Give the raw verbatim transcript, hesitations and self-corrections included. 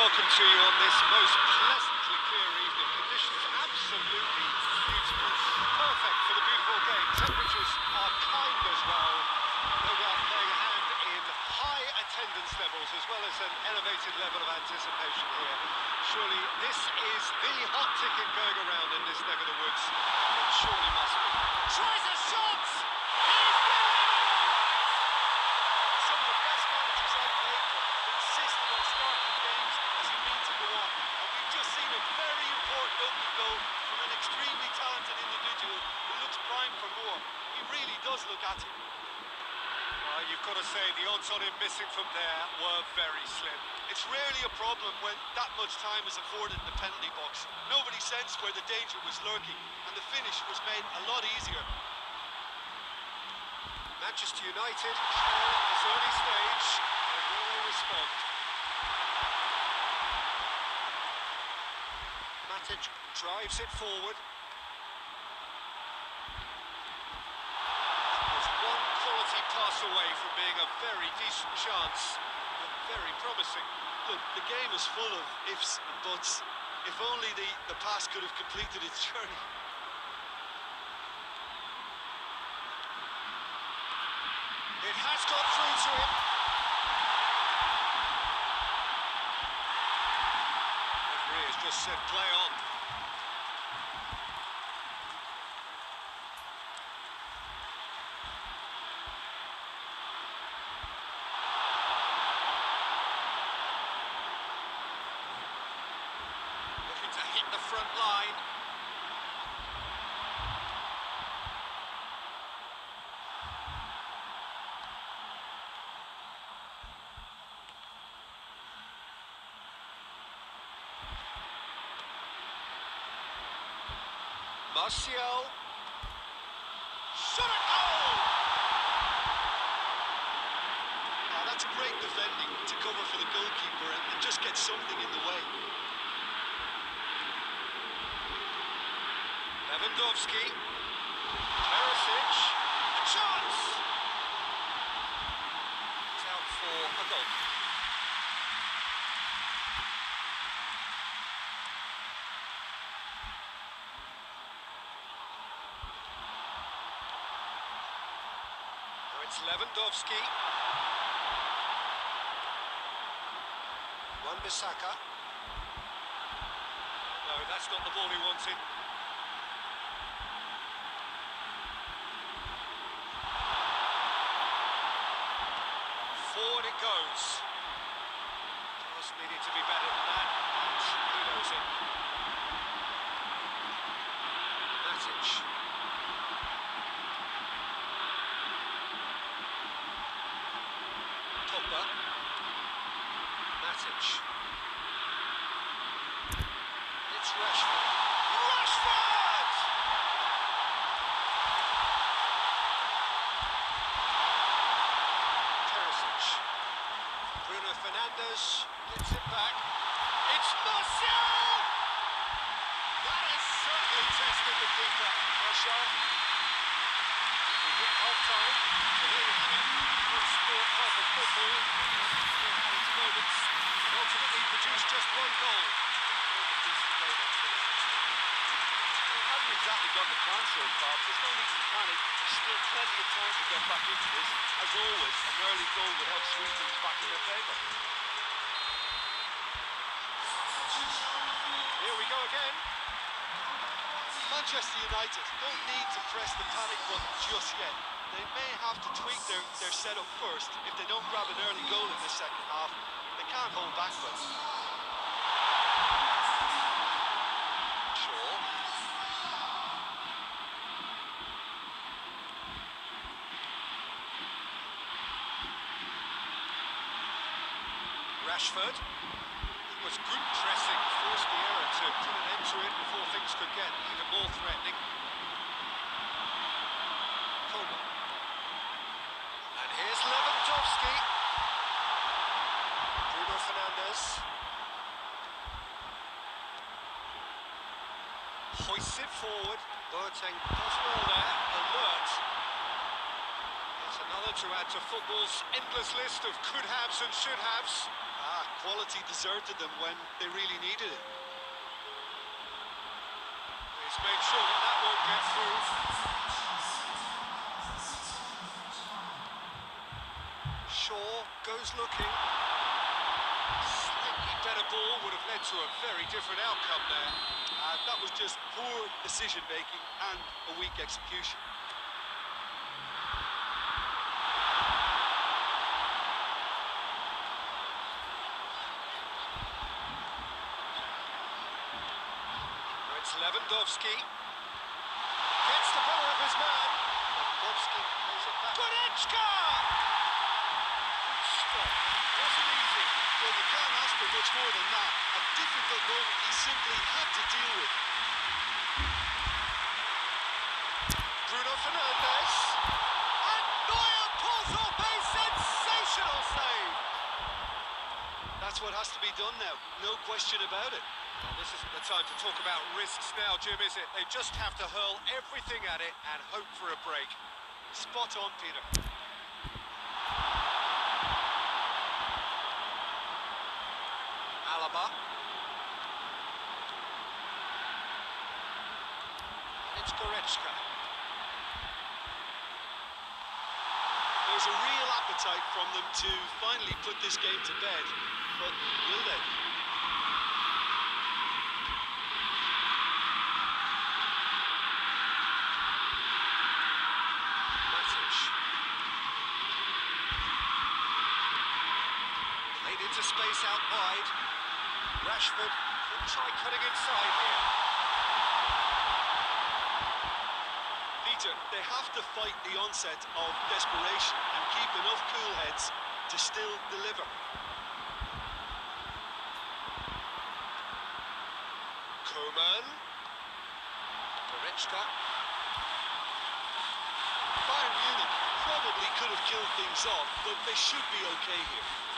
welcome to you on this most pleasantly clear evening. Conditions absolutely beautiful. Perfect for the beautiful game. Temperatures are kind as well. No doubt playing a hand in high attendance levels as well as an elevated level of anticipation here. Surely this is the hot ticket going around in this neck of the woods. It surely must be. Tries a shot! He's getting it all right! Some of the best managers I've played for insisted on starting games as you need to go on. And we've just seen a very important opening goal from an extremely talented individual who looks primed for more. He really does look at it. Well, you've got to say the odds on him missing from there were very slim. It's rarely a problem when that much time is afforded in the penalty box. Nobody sensed where the danger was lurking, and the finish was made a lot easier. Manchester United, still at this early stage, they will respond. Matic drives it forward. Quality pass away from being a very decent chance, but very promising. Look, the game is full of ifs and buts. If only the, the pass could have completed its journey. It has got through to him. The referee has just said play on. Hit the front line. Martial. Shot it! Oh! Oh, that's great defending to cover for the goalkeeper and, and just get something in the way. Lewandowski, Perisic, a chance! It's out for a goal. Now it's Lewandowski. Wan-Bissaka. No, that's not the ball he wanted. Forward it goes. Just needed to be better than that, and he knows it. Matic. Pogba. Matic. It's Rashford. Rashford! Bruno Fernandes gets it back. It's Martial! That has certainly tested the keeper. Martial. We hit half-time, so here we have it. One sport, half of football. Still had its moments, and ultimately produced just one goal. Haven't exactly got the plan so far. There's no need to panic. There's still plenty of time to get back into this. As always, an early goal would help swing things back in their favour. Here we go again. Manchester United don't need to press the panic button just yet. They may have to tweak their, their setup first. If they don't grab an early goal in the second half, they can't hold back with it. Rashford. It was good pressing, forced the error to put an end to it before things could get even more threatening. Coleman. And here's Lewandowski. Bruno Fernandes. Hoists it forward. Boateng does well there. Alert. It's another to add to football's endless list of could-haves and should-haves. Ah, quality deserted them when they really needed it. He's made sure that that won't get through. Shaw goes looking. Slightly better ball would have led to a very different outcome there. Uh, that was just poor decision-making and a weak execution. It's Lewandowski. Gets the better of his man. Lewandowski plays it back. Goretzka! Good stop. Wasn't easy. Well, you can't ask for much more than that. A difficult moment he simply had to deal with. Bruno Fernandes. And Neuer pulls off a sensational save. That's what has to be done now. No question about it. Well, this isn't the time to talk about risks now, Jim, is it? They just have to hurl everything at it and hope for a break. Spot on, Peter. Alaba. And it's Goretzka. There's a real appetite from them to finally put this game to bed, but will they? Into space out wide. Rashford will try cutting inside here. Peter, they have to fight the onset of desperation and keep enough cool heads to still deliver. Coman. Goretzka. Bayern Munich probably could have killed things off, but they should be okay here.